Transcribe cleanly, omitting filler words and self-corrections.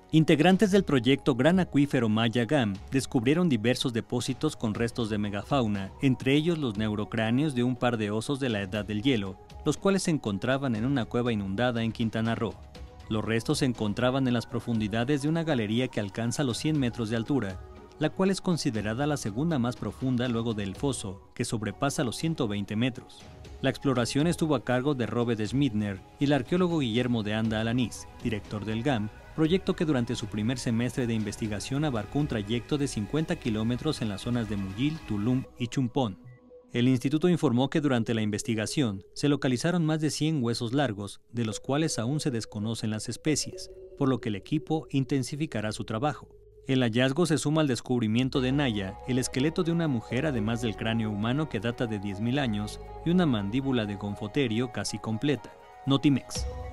Integrantes del proyecto Gran Acuífero Maya GAM descubrieron diversos depósitos con restos de megafauna, entre ellos los neurocráneos de un par de osos de la Edad del Hielo, los cuales se encontraban en una cueva inundada en Quintana Roo. Los restos se encontraban en las profundidades de una galería que alcanza los 100 metros de altura, la cual es considerada la segunda más profunda luego del foso, que sobrepasa los 120 metros. La exploración estuvo a cargo de Robert Schmittner y el arqueólogo Guillermo de Anda Alanís, director del GAM, proyecto que durante su primer semestre de investigación abarcó un trayecto de 50 kilómetros en las zonas de Muyil, Tulum y Chumpón. El instituto informó que durante la investigación se localizaron más de 100 huesos largos, de los cuales aún se desconocen las especies, por lo que el equipo intensificará su trabajo. El hallazgo se suma al descubrimiento de Naya, el esqueleto de una mujer además del cráneo humano que data de 10.000 años y una mandíbula de gonfoterio casi completa. Notimex.